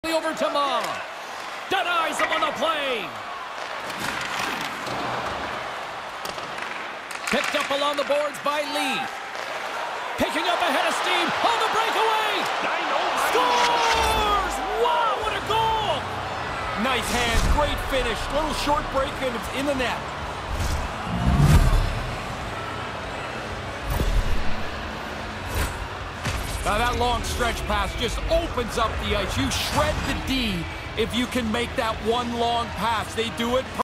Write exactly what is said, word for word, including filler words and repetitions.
Over to Ma. Denies him on the play. Picked up along the boards by Lee. Picking up ahead of steam on the breakaway. Scores! Wow, what a goal! Nice hands, great finish. Little short break and it's in the net. Now that long stretch pass just opens up the ice. You shred the D if you can make that one long pass. They do it